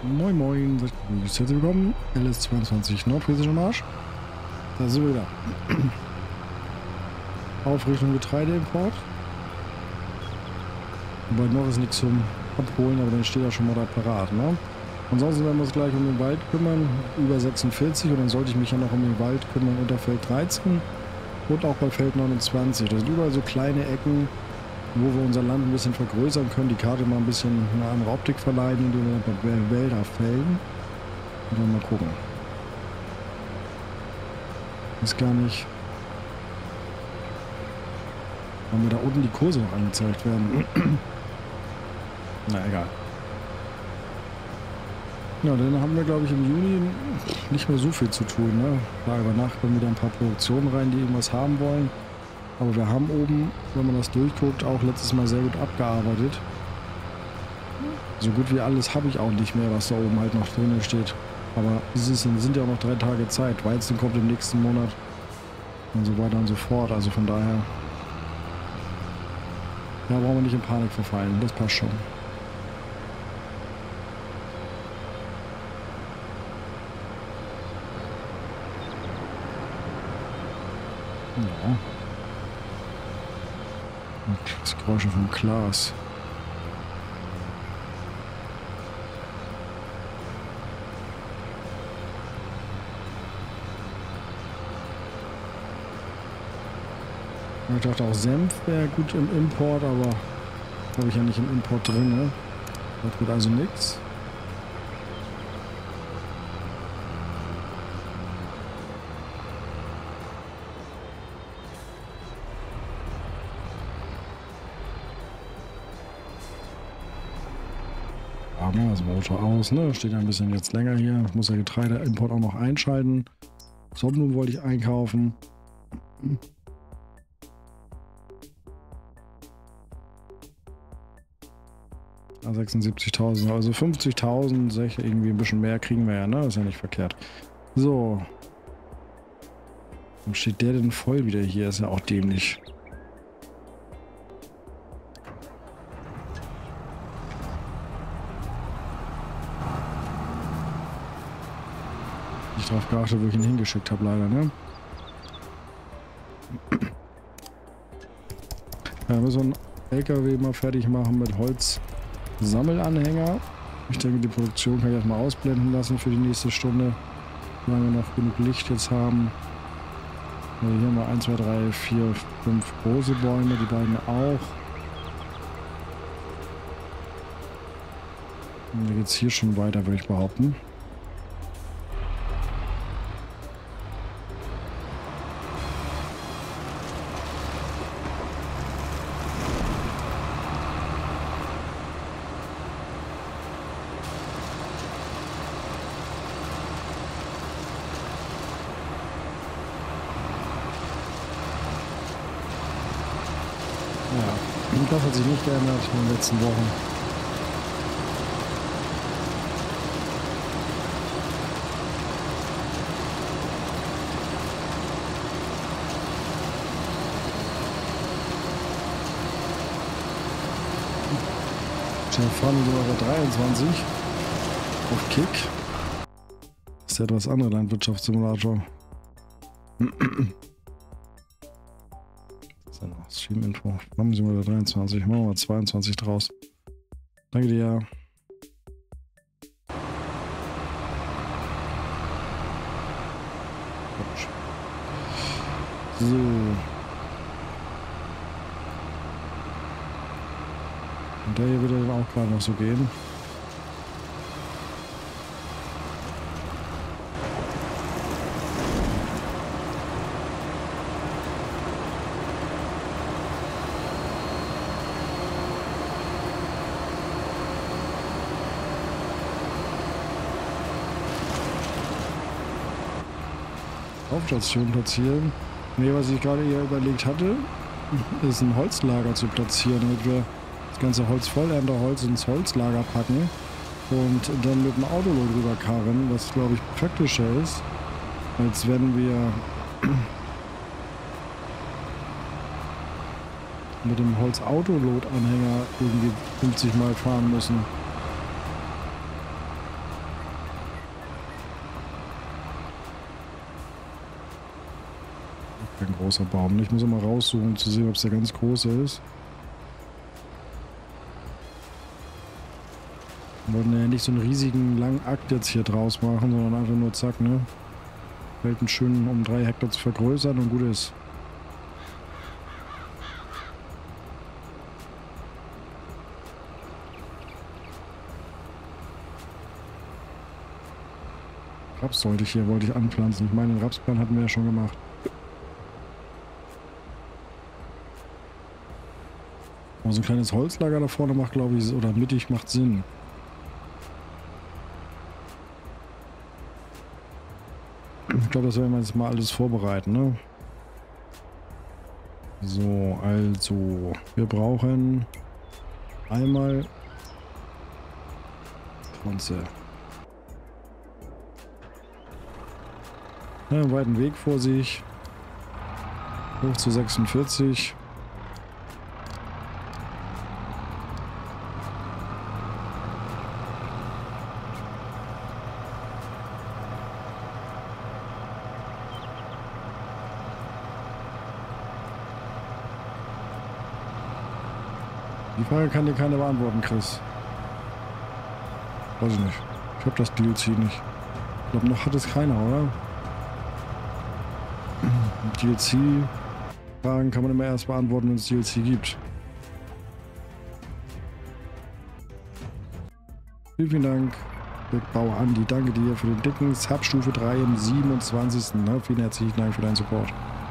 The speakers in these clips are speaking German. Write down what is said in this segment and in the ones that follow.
Moin Moin, seid herzlich willkommen. LS22 Nordfriesischer Marsch. Da sind wir wieder. Aufrichtung Getreideimport. Wobei noch ist nichts zum Abholen, aber dann steht er schon mal da parat. Ne? Ansonsten werden wir uns gleich um den Wald kümmern, über 46, und dann sollte ich mich ja noch um den Wald kümmern unter Feld 13 und auch bei Feld 29. Das sind überall so kleine Ecken, wo wir unser Land ein bisschen vergrößern können, die Karte mal ein bisschen eine andere Optik verleihen, indem wir ein paar Wälder fällen. Und dann mal gucken. Ist gar nicht... Wenn mir da unten die Kurse noch angezeigt werden. Na egal. Ja, dann haben wir, glaube ich, im Juni nicht mehr so viel zu tun. Ne? Da über Nacht kommen wieder ein paar Produktionen rein, die irgendwas haben wollen. Aber wir haben oben, wenn man das durchguckt, auch letztes Mal sehr gut abgearbeitet. So gut wie alles habe ich auch nicht mehr, was da oben halt noch drin steht. Aber es sind ja auch noch 3 Tage Zeit. Weizen kommt im nächsten Monat und so weiter und so fort. Also von daher, da brauchen wir nicht in Panik verfallen. Das passt schon. Ja. Das Geräusch vom Glas. Ich dachte auch Senf wäre gut im Import, aber habe ich ja nicht im Import drin. Ne? Das wird also nichts. Aber das Motor aus, ne? Steht ein bisschen jetzt länger hier. Ich muss ja Getreideimport auch noch einschalten. Sonnenblumen wollte ich einkaufen. 76.000, also 50.000, irgendwie ein bisschen mehr kriegen wir ja, ne? Ist ja nicht verkehrt. So. Warum steht der denn voll wieder hier? Ist ja auch dämlich. Ich drauf geachtet, wo ich ihn hingeschickt habe, leider, ne? Ja, müssen wir einen LKW mal fertig machen mit Holzsammelanhänger. Ich denke, die Produktion kann ich erstmal ausblenden lassen für die nächste Stunde, solange wir noch genug Licht jetzt haben. Also hier haben wir 1, 2, 3, 4, 5 große Bäume, die beiden auch. Und dann geht es hier schon weiter, würde ich behaupten. Ja, und das hat sich nicht geändert in den letzten Wochen. Wir fahren über 23 auf Kick. Das ist ja etwas anderer Landwirtschaftssimulator. Stream-Info. Haben Sie mal 23. Machen wir mal 22 draus. Danke dir. So. Und der hier würde dann auch gerade noch so gehen. Aufstation platzieren. Nee, was ich gerade eher überlegt hatte, ist ein Holzlager zu platzieren, damit wir das ganze Holzvollernterholz ins Holzlager packen und dann mit dem Autoload rüberkarren, was glaube ich praktischer ist, als wenn wir mit dem Holzautoload-Anhänger irgendwie 50 Mal fahren müssen. großer Baum. Ich muss immer raussuchen, um zu sehen, ob es der ganz große ist. Wir wollten ja nicht so einen riesigen, langen Akt jetzt hier draus machen, sondern einfach nur zack, ne? Welten schön um 3 Hektar zu vergrößern und gut ist. Raps wollte ich anpflanzen. Ich meine, den Rapsplan hatten wir ja schon gemacht. Aber so ein kleines Holzlager da vorne macht, glaube ich, oder mittig macht Sinn. Ich glaube, das werden wir jetzt mal alles vorbereiten, ne? So, also, wir brauchen einmal Bronze. Ja, einen weiten Weg vor sich. Hoch zu 46. Die Frage kann dir keiner beantworten, Chris. Weiß ich nicht. Ich habe das DLC nicht. Ich glaube, noch hat es keiner, oder? DLC-Fragen kann man immer erst beantworten, wenn es DLC gibt. Vielen, vielen Dank, Bauer Andi. Danke dir für den dicken Substufe 3 im 27. Ne? Vielen herzlichen Dank für deinen Support.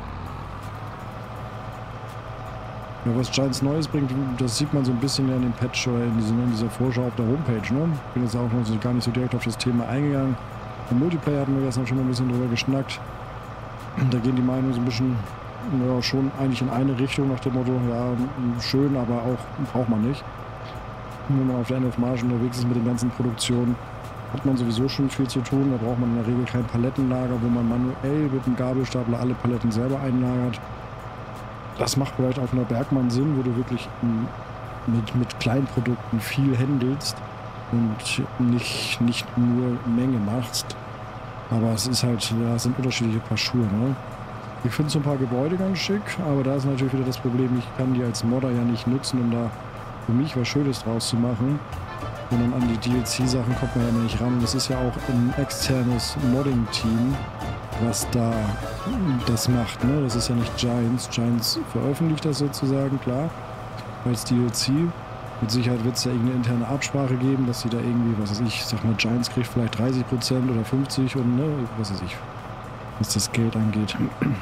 Ja, was Giants Neues bringt, das sieht man so ein bisschen ja in dem Patch oder in dieser Vorschau auf der Homepage. Ne? Ich bin jetzt auch noch so, gar nicht so direkt auf das Thema eingegangen. Im Multiplayer hatten wir gestern schon mal ein bisschen drüber geschnackt. Da gehen die Meinungen so ein bisschen, ja, schon eigentlich in eine Richtung nach dem Motto, ja, schön, aber auch braucht man nicht. Wenn man auf der NF-Marge unterwegs ist mit den ganzen Produktionen, hat man sowieso schon viel zu tun. Da braucht man in der Regel kein Palettenlager, wo man manuell mit dem Gabelstapler alle Paletten selber einlagert. Das macht vielleicht auf einer Bergmann Sinn, wo du wirklich mit Kleinprodukten viel handelst und nicht nur Menge machst. Aber es ist halt, ja, es sind unterschiedliche Paar Schuhe, ne? Ich finde so ein paar Gebäude ganz schick, aber da ist natürlich wieder das Problem, ich kann die als Modder ja nicht nutzen, um da für mich was Schönes draus zu machen. Sondern an die DLC-Sachen kommt man ja nicht ran. Das ist ja auch ein externes Modding-Team, was da das macht, ne? Das ist ja nicht Giants. Giants veröffentlicht das sozusagen, klar, als DLC. Mit Sicherheit wird es da irgendeine interne Absprache geben, dass sie da irgendwie, was weiß ich, sag mal, Giants kriegt vielleicht 30% oder 50% und, ne, was weiß ich, was das Geld angeht.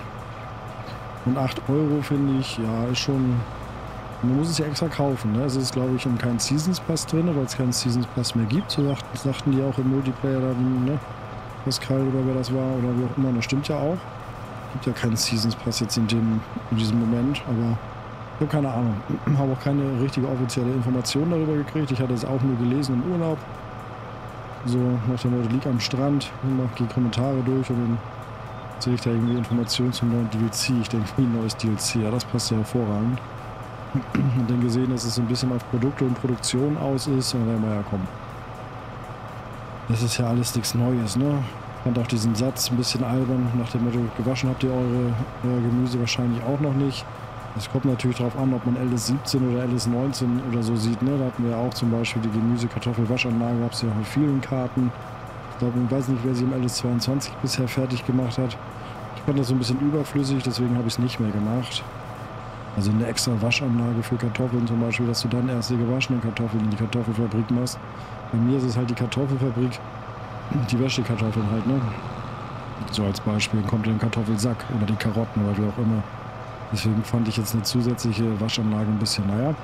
Und 8 Euro finde ich, ja, ist schon, man muss es ja extra kaufen, ne? Es ist, glaube ich, kein Seasons Pass drin, weil es keinen Seasons Pass mehr gibt, so sagten die auch im Multiplayer, da, ne, Pascal oder wer das war oder wie auch immer, das stimmt ja auch. Gibt ja keinen Seasons Pass jetzt in diesem Moment, aber ich habe keine Ahnung. Habe auch keine richtige offizielle Information darüber gekriegt. Ich hatte es auch nur gelesen im Urlaub. So nach dem Motto, lieg am Strand, mach die Kommentare durch und dann sehe ich da irgendwie Informationen zum neuen DLC. Ich denke, wie ein neues DLC. Ja, das passt ja hervorragend. Und dann gesehen, dass es so ein bisschen auf Produkte und Produktion aus ist. Und dann werden wir ja kommen. Das ist ja alles nichts Neues, ne? Ich fand auch diesen Satz ein bisschen albern, nach dem Motto, gewaschen habt ihr euer Gemüse wahrscheinlich auch noch nicht. Es kommt natürlich darauf an, ob man LS17 oder LS19 oder so sieht, ne? Da hatten wir ja auch zum Beispiel die Gemüse-Kartoffel-Waschanlage, gab es ja auf vielen Karten. Ich glaube, ich weiß nicht, wer sie im LS22 bisher fertig gemacht hat. Ich fand das so ein bisschen überflüssig, deswegen habe ich es nicht mehr gemacht. Also eine extra Waschanlage für Kartoffeln zum Beispiel, dass du dann erst die gewaschenen Kartoffeln in die Kartoffelfabrik machst. Bei mir ist es halt die Kartoffelfabrik, die wäscht die Kartoffeln halt, ne? So als Beispiel kommt in den Kartoffelsack oder die Karotten oder wie auch immer. Deswegen fand ich jetzt eine zusätzliche Waschanlage ein bisschen, naja.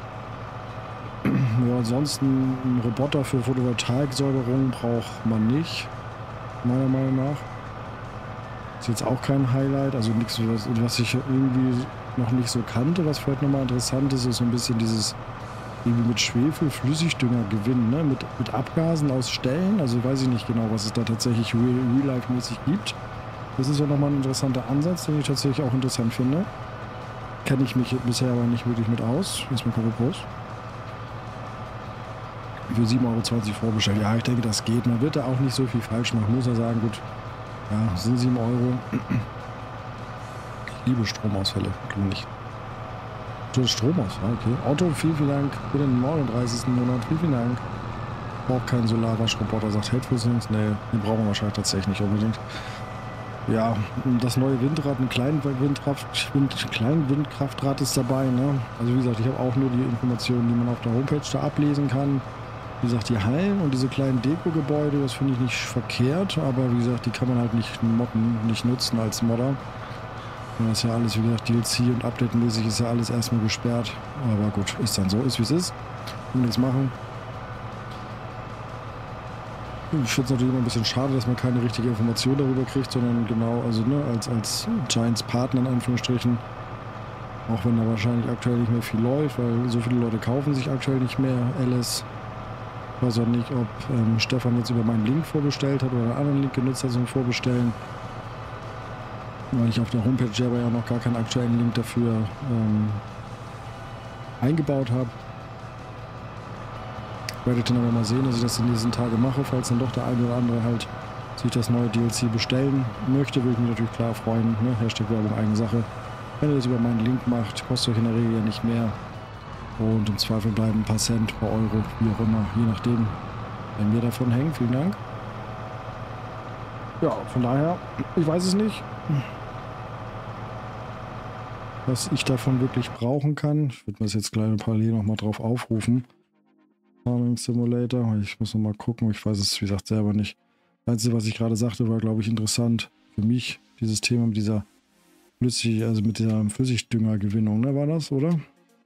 Ja, ansonsten ein Roboter für Photovoltaiksäuberung braucht man nicht, meiner Meinung nach. Ist jetzt auch kein Highlight, also nichts, was ich irgendwie noch nicht so kannte, was vielleicht nochmal interessant ist, ist so ein bisschen dieses irgendwie mit Schwefel Flüssigdünger gewinnen, ne? Mit Abgasen aus Ställen, also weiß ich nicht genau, was es da tatsächlich real-life-mäßig gibt. Das ist ja nochmal ein interessanter Ansatz, den ich tatsächlich auch interessant finde. Kenne ich mich bisher aber nicht wirklich mit aus. Hier ist mein Prost. Für 7,20 Euro vorbestellt. Ja, ich denke, das geht. Man wird da auch nicht so viel falsch machen. Muss ja sagen, gut, ja, sind 7 Euro. Ich liebe Stromausfälle. Kann nicht. Stromausfall, okay. Otto, vielen Dank für den 39. Monat. Vielen Dank. Braucht keinen Solarwaschroboter, sagt Helpful Things. Nee, den brauchen wir wahrscheinlich tatsächlich nicht unbedingt. Ja, das neue Windrad, ein kleines Windkraftrad ist dabei. Ne? Also wie gesagt, ich habe auch nur die Informationen, die man auf der Homepage da ablesen kann. Wie gesagt, die Hallen und diese kleinen Deko-Gebäude, das finde ich nicht verkehrt, aber wie gesagt, die kann man halt nicht modden, nicht nutzen als Modder. Das ist ja alles, wie gesagt, DLC und Update-mäßig ist ja alles erstmal gesperrt. Aber gut, ist dann so, ist wie es ist. Kann nichts machen. Ich finde es natürlich immer ein bisschen schade, dass man keine richtige Information darüber kriegt, sondern genau, also ne, als Giants Partner in Anführungsstrichen, auch wenn da wahrscheinlich aktuell nicht mehr viel läuft, weil so viele Leute kaufen sich aktuell nicht mehr LS. Ich weiß auch nicht, ob Stefan jetzt über meinen Link vorbestellt hat oder einen anderen Link genutzt hat zum Vorbestellen, weil ich auf der Homepage selber ja noch gar keinen aktuellen Link dafür eingebaut habe. Werde ich dann aber mal sehen, dass ich das in diesen Tagen mache, falls dann doch der eine oder andere halt sich das neue DLC bestellen möchte, würde ich mich natürlich klar freuen. Ne? Hashtag Werbung, eigene Sache. Wenn ihr das über meinen Link macht, kostet euch in der Regel ja nicht mehr. Und im Zweifel bleiben ein paar Cent, ein paar Euro, wie auch immer, je nachdem, wenn wir davon hängen. Vielen Dank. Ja, von daher, ich weiß es nicht, was ich davon wirklich brauchen kann. Ich würde mir das jetzt gleich parallel nochmal drauf aufrufen. Farming Simulator. Ich muss noch mal gucken. Ich weiß es, wie gesagt, selber nicht. Das Einzige, was ich gerade sagte, war, glaube ich, interessant für mich. Dieses Thema mit dieser Flüssigdüngergewinnung, ne, war das, oder?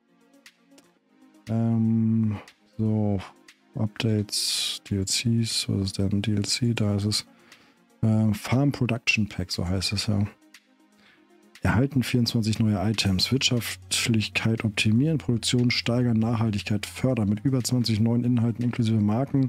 So, Updates, DLCs, was ist denn DLC? Da ist es. Farm Production Pack, so heißt es ja. Erhalten 24 neue Items. Wirtschaftlichkeit optimieren, Produktion steigern, Nachhaltigkeit fördern. Mit über 20 neuen Inhalten inklusive Marken.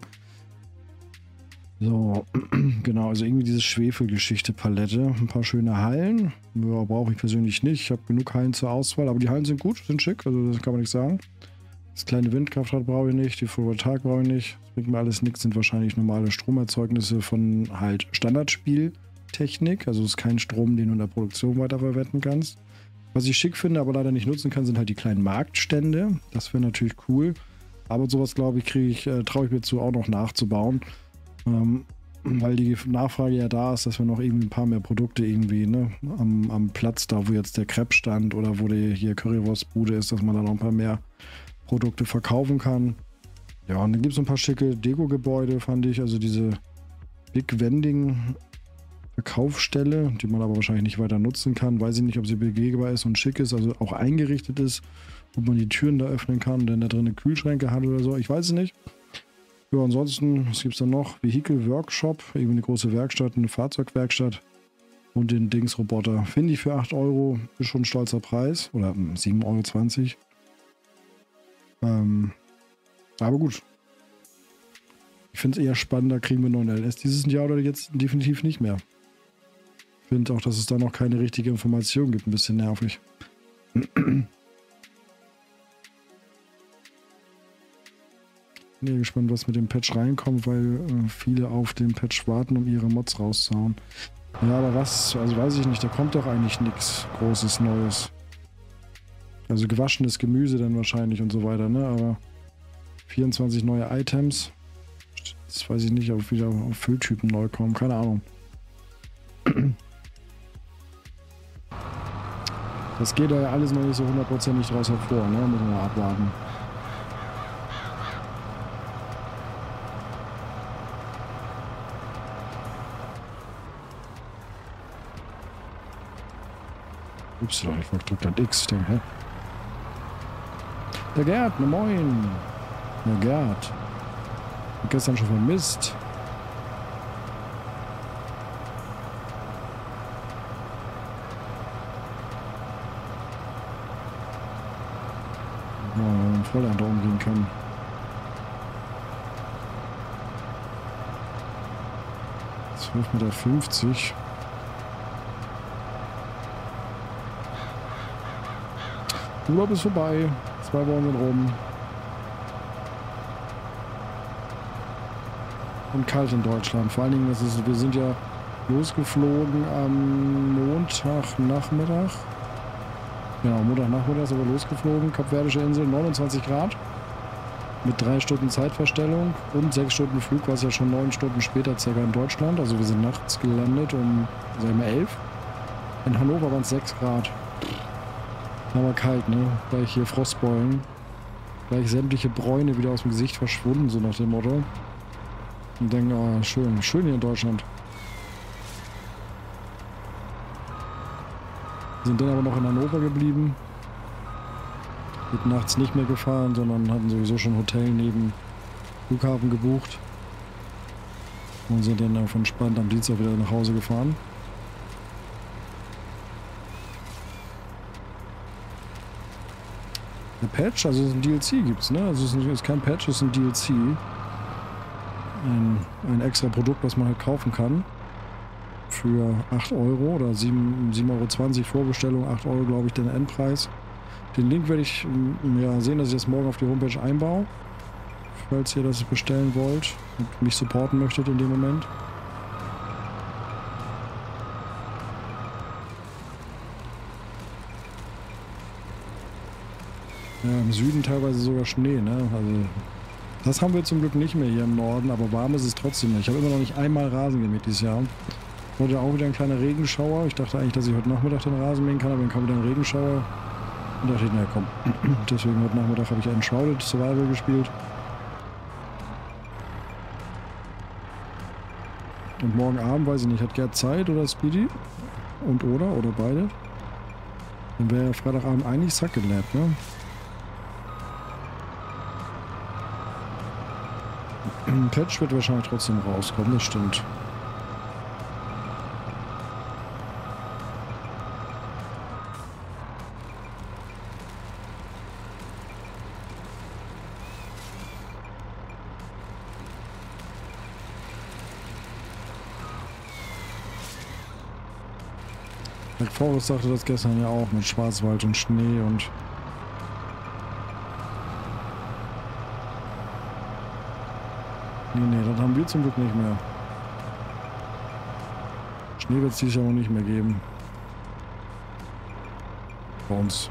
So, genau, also irgendwie diese Schwefelgeschichte-Palette. Ein paar schöne Hallen. Ja, brauche ich persönlich nicht. Ich habe genug Hallen zur Auswahl, aber die Hallen sind gut, sind schick, also das kann man nicht sagen. Das kleine Windkraftrad brauche ich nicht, die Photovoltaik brauche ich nicht. Das bringt mir alles nichts, sind wahrscheinlich normale Stromerzeugnisse von halt Standardspieltechnik. Also es ist kein Strom, den du in der Produktion weiterverwenden kannst. Was ich schick finde, aber leider nicht nutzen kann, sind halt die kleinen Marktstände. Das wäre natürlich cool. Aber sowas, glaube ich, traue ich mir zu, auch noch nachzubauen. Weil die Nachfrage ja da ist, dass wir noch irgendwie ein paar mehr Produkte irgendwie, ne, am Platz, da wo jetzt der Crepe stand oder wo die hier Currywurstbude ist, dass man da noch ein paar mehr Produkte verkaufen kann. Ja, und dann gibt es ein paar schicke Deko-Gebäude, fand ich. Also diese Big Vending Verkaufsstelle, die man aber wahrscheinlich nicht weiter nutzen kann. Weiß ich nicht, ob sie begehbar ist und schick ist, also auch eingerichtet ist, ob man die Türen da öffnen kann und dann da drin Kühlschränke hat oder so. Ich weiß es nicht. Ja, ansonsten, was gibt es da noch? Vehicle Workshop, irgendwie eine große Werkstatt, eine Fahrzeugwerkstatt und den Dingsroboter. Finde ich für 8 Euro, ist schon ein stolzer Preis. Oder 7,20 Euro. Aber gut. Ich finde es eher spannender, kriegen wir noch ein LS dieses Jahr oder jetzt definitiv nicht mehr. Ich finde auch, dass es da noch keine richtige Information gibt. Ein bisschen nervig. Bin gespannt, was mit dem Patch reinkommt, weil viele auf den Patch warten, um ihre Mods rauszuhauen. Ja, aber was? Also weiß ich nicht. Da kommt doch eigentlich nichts Großes Neues. Also gewaschenes Gemüse dann wahrscheinlich und so weiter, ne? Aber 24 neue Items. Das weiß ich nicht, ob wieder auf Fülltypen neu kommen. Keine Ahnung. Das geht ja alles noch nicht so hundertprozentig draus hervor, ne? Müssen wir mal abwarten. Ups, ich drückt dann X. Hä? Der Gerd, ne moin. Der Gerd. Gestern schon vermisst. Ja, wenn man voll da umgehen kann. $12,50 Meter. Urlaub ist vorbei. 2 Wochen sind rum. Und kalt in Deutschland. Vor allen Dingen, wir sind ja losgeflogen am Montagnachmittag. Genau, Montagnachmittag sind wir losgeflogen, Kapverdische Insel, 29 Grad. Mit 3 Stunden Zeitverstellung und 6 Stunden Flug, was ja schon 9 Stunden später circa in Deutschland. Also wir sind nachts gelandet um, sagen wir 11. In Hannover waren es 6 Grad. Aber kalt, ne? Gleich hier Frostbeulen. Gleich sämtliche Bräune wieder aus dem Gesicht verschwunden, so nach dem Motto. Und denken, oh, schön, schön hier in Deutschland. Sind dann aber noch in Hannover geblieben. Sind nachts nicht mehr gefahren, sondern hatten sowieso schon ein Hotel neben Flughafen gebucht. Und sind dann auf entspannt am Dienstag wieder nach Hause gefahren. Der Patch, also ein DLC gibt's, ne? Also es ist kein Patch, es ist ein DLC. Ein extra Produkt, was man halt kaufen kann. Für 8 Euro oder 7,20 Euro Vorbestellung, 8 Euro glaube ich, der Endpreis. Den Link werde ich ja sehen, dass ich das morgen auf die Homepage einbaue. Falls ihr das bestellen wollt und mich supporten möchtet in dem Moment. Ja, im Süden teilweise sogar Schnee, ne? Also das haben wir zum Glück nicht mehr hier im Norden, aber warm ist es trotzdem nicht. Ich habe immer noch nicht einmal Rasen gemäht dieses Jahr. Heute auch wieder ein kleiner Regenschauer. Ich dachte eigentlich, dass ich heute Nachmittag den Rasen mähen kann, aber dann kam wieder ein Regenschauer. Und dachte ich, naja komm. Deswegen heute Nachmittag habe ich einen Shrouded Survival gespielt. Und morgen Abend, weiß ich nicht, hat Gerd Zeit oder Speedy? Und oder beide? Dann wäre ja Freitagabend eigentlich Sack genäht, ne? Ein Patch wird wahrscheinlich trotzdem rauskommen, das stimmt. Black Forest sagte das gestern ja auch mit Schwarzwald und Schnee und nee, das haben wir zum Glück nicht mehr. Schnee wird es dieses Jahr auch nicht mehr geben. Bei uns.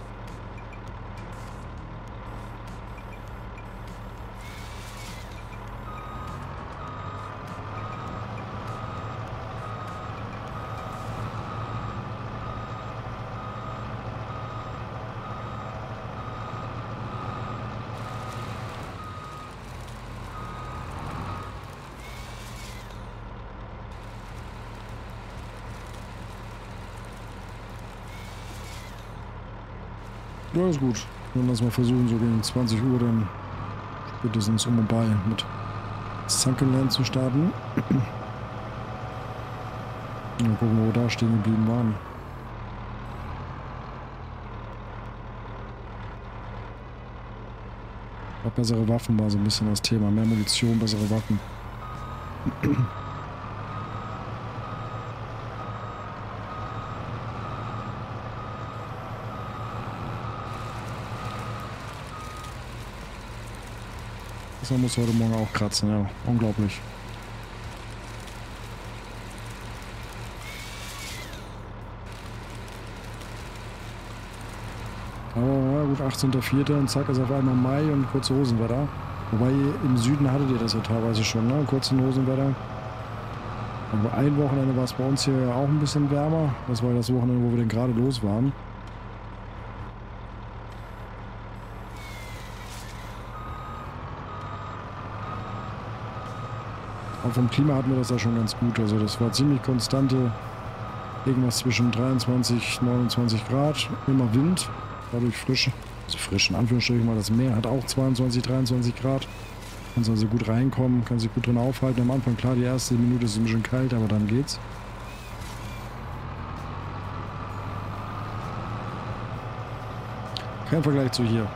Ja, ist gut. Dann lassen wir versuchen, so gegen 20 Uhr dann spätestens um und bei mit Sunken Land zu starten. Mal gucken, wo wir da stehen geblieben waren. Auch bessere Waffen war so ein bisschen das Thema. Mehr Munition, bessere Waffen. Das muss heute Morgen auch kratzen, ja. Unglaublich. Aber ja, gut, 18.04. und zack ist auf einmal Mai und kurze Hosenwetter. Wobei im Süden hattet ihr das ja teilweise schon, ne? Kurzen Hosenwetter. Aber ein Wochenende war es bei uns hier ja auch ein bisschen wärmer. Das war das Wochenende, wo wir denn gerade los waren. Aber vom Klima hatten wir das ja schon ganz gut. Also das war ziemlich konstante, irgendwas zwischen 23, 29 Grad, immer Wind, dadurch frisch, also frisch in Anführungsstrichen mal, das Meer hat auch 22, 23 Grad. Kannst also gut reinkommen, kann sich gut drin aufhalten. Am Anfang, klar, die erste Minute ist ein bisschen kalt, aber dann geht's. Kein Vergleich zu hier.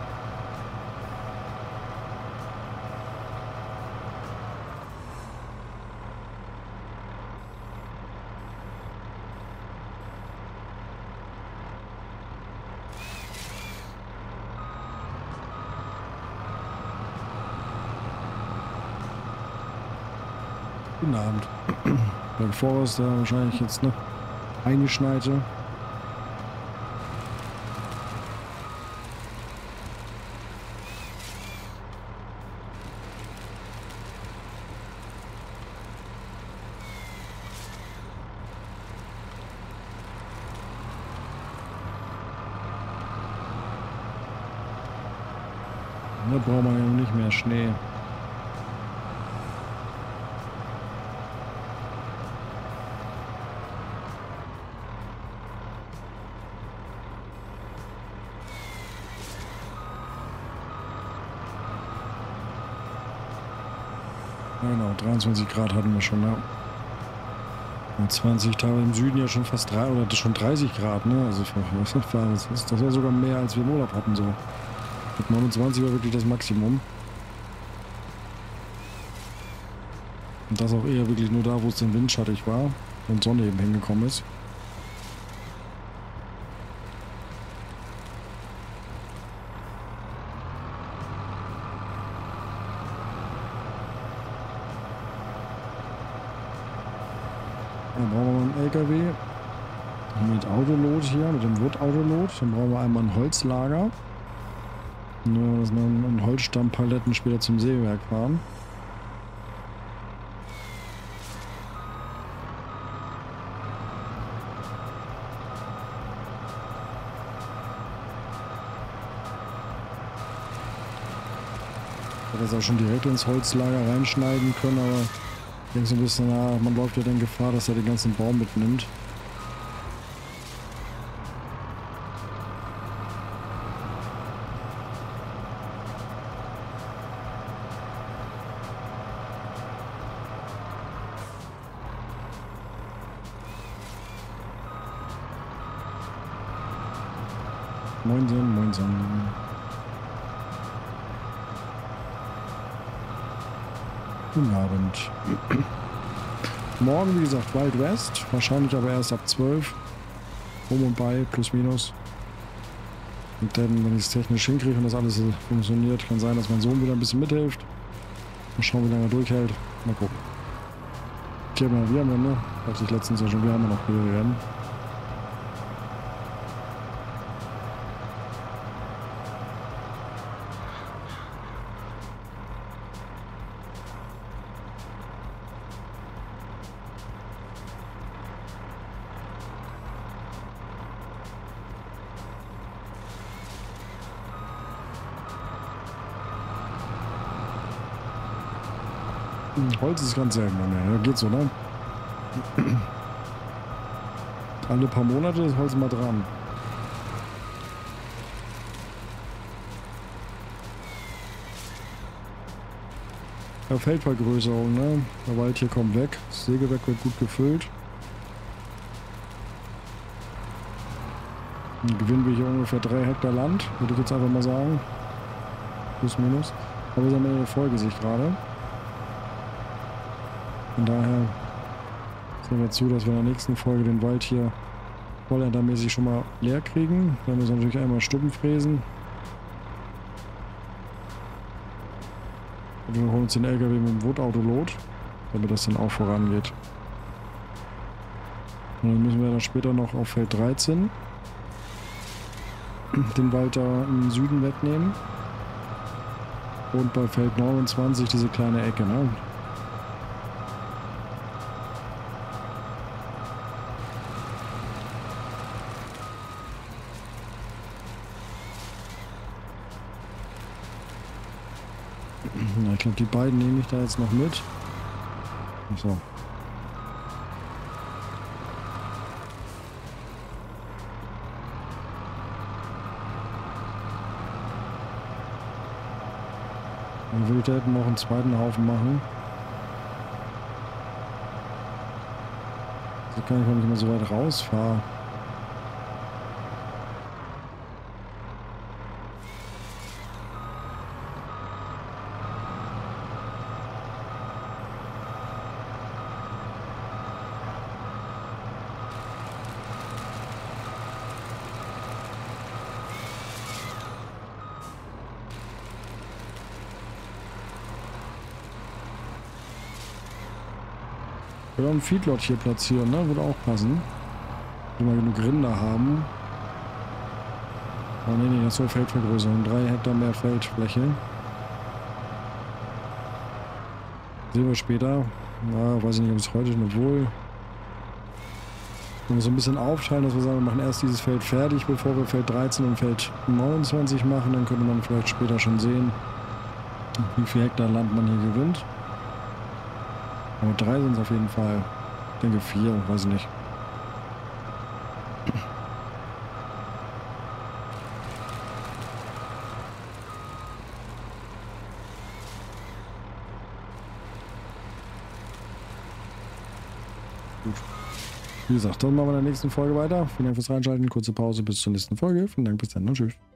Guten Abend. Beim Forest da wahrscheinlich jetzt noch eingeschneite. Da braucht man ja nicht mehr Schnee. Genau, 23 Grad hatten wir schon, ja. Und 20 Tage im Süden ja schon fast 3 oder schon 30 Grad, ne? Also das war sogar mehr, als wir im Urlaub hatten, so. Mit 29 war wirklich das Maximum. Und das auch eher wirklich nur da, wo es dann windschattig war und Sonne eben hingekommen ist. Dann brauchen wir einen LKW mit Autolot hier, mit dem Wood-Autolot. Dann brauchen wir einmal ein Holzlager. Nur, dass wir einen Holzstammpaletten später zum Sägewerk fahren. Ich hätte das auch schon direkt ins Holzlager reinschneiden können, aber ich denke so ein bisschen, na, man läuft ja dann Gefahr, dass er den ganzen Baum mitnimmt. Moinsen, moinsen. Guten Abend. Morgen, wie gesagt, Wild West. Wahrscheinlich aber erst ab 12. Um und bei, plus minus. Und dann, wenn ich es technisch hinkriege und das alles funktioniert, kann sein, dass mein Sohn wieder ein bisschen mithilft. Mal schauen, wie lange er durchhält. Mal gucken. Wir haben ja, ne? Dachte ich letztens ja schon, wir haben ja noch Rennen. Holz ist ganz selten, ja, geht so, ne? Alle paar Monate ist Holz mal dran. Ja, Feldvergrößerung, ne? Der Wald hier kommt weg, das Sägewerk wird gut gefüllt. Dann gewinnen wir hier ungefähr 3 Hektar Land, würde ich jetzt einfach mal sagen. Plus minus. Aber wir sind am Ende der Folge sich gerade. Von daher sehen wir zu, dass wir in der nächsten Folge den Wald hier vollerntermäßig schon mal leer kriegen. Dann müssen wir natürlich einmal Stuppen fräsen. Und wir holen uns den LKW mit dem Wood-Autolot, damit das dann auch vorangeht. Und dann müssen wir dann später noch auf Feld 13 den Wald da im Süden wegnehmen. Und bei Feld 29 diese kleine Ecke, ne? Ja, ich glaube, die beiden nehme ich da jetzt noch mit. So. Dann würde ich da hätten noch einen zweiten Haufen machen. So kann ich, wenn ich mal so weit rausfahre. Ich will auch einen Feedlot hier platzieren, ne? Würde auch passen. Wenn wir genug Rinder haben. Oh ne, das soll Feldvergrößerung. 3 Hektar mehr Feldfläche. Sehen wir später. Ja, weiß ich nicht, ob es heute noch wohl. Wenn wir so ein bisschen aufteilen, dass wir sagen, wir machen erst dieses Feld fertig, bevor wir Feld 13 und Feld 29 machen, dann könnte man vielleicht später schon sehen, wie viel Hektar Land man hier gewinnt. Aber 3 sind es auf jeden Fall. Ich denke 4, weiß ich nicht. Gut. Wie gesagt, dann machen wir in der nächsten Folge weiter. Vielen Dank fürs Reinschalten. Kurze Pause bis zur nächsten Folge. Vielen Dank, bis dann und tschüss.